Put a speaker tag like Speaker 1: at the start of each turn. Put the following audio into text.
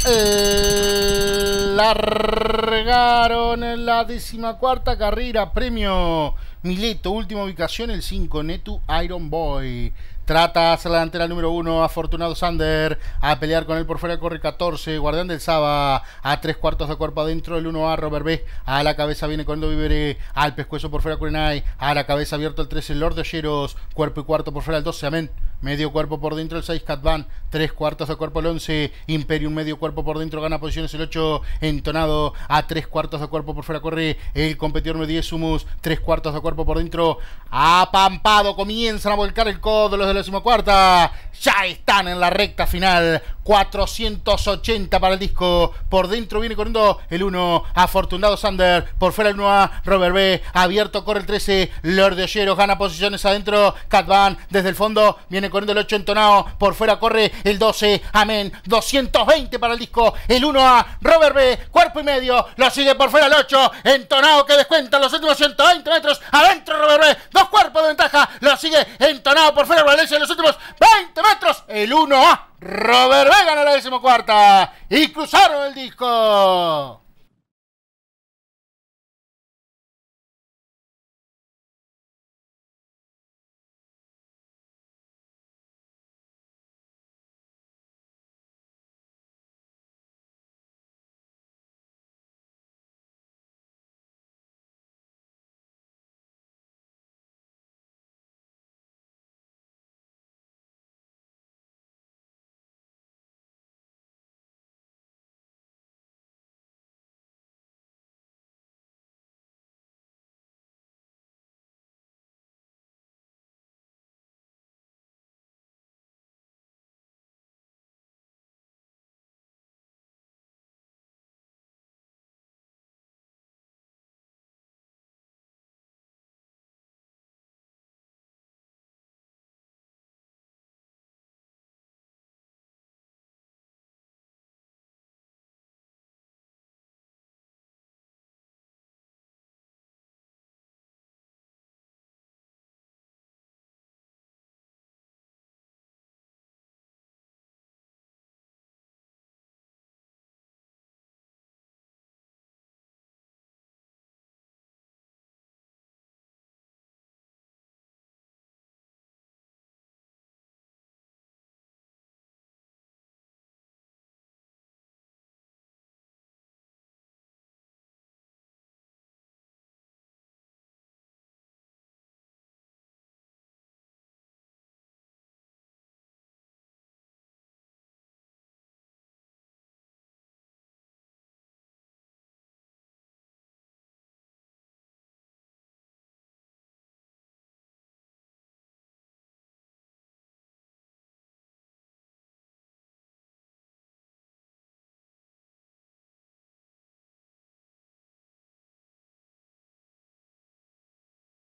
Speaker 1: Largaron la 14ª carrera, premio Mileto, última ubicación, el 5, Netu Iron Boy. Trata hacia la delantera número 1, Afortunado Sander, a pelear con él por fuera, corre 14, Guardián del Saba, a 3/4 de cuerpo adentro, el 1A, Robert B, a la cabeza viene corriendo Vivere, al pescuezo por fuera, Kurenai, a la cabeza abierto el 13, Lord de Olleros, cuerpo y cuarto por fuera el 12, Amén, medio cuerpo por dentro el 6, Catvan, 3/4 de cuerpo el 11, Imperium, medio cuerpo por dentro, gana posiciones el 8, Entonado, a 3/4 de cuerpo por fuera, corre el competidor número 10, Sumus, 3/4 de cuerpo por dentro, apampado, comienzan a volcar el codo los de la 14ª, ya están en la recta final, 480 para el disco, por dentro viene corriendo el 1, Afortunado Sander, por fuera el 1A, Robert B, abierto corre el 13, Lord de Olleros, gana posiciones adentro, Catvan, desde el fondo, viene corriendo el 8, Entonado, por fuera corre el 12, Amén, 220 para el disco, el 1A, Robert B, cuerpo y medio, lo sigue por fuera el 8, Entonado que descuenta los últimos 120 metros, adentro Robert B, 2 cuerpos de ventaja, lo sigue Entonado por fuera Valencia en los últimos 20 metros, el 1A, Robert B gana la 14ª y cruzaron el disco.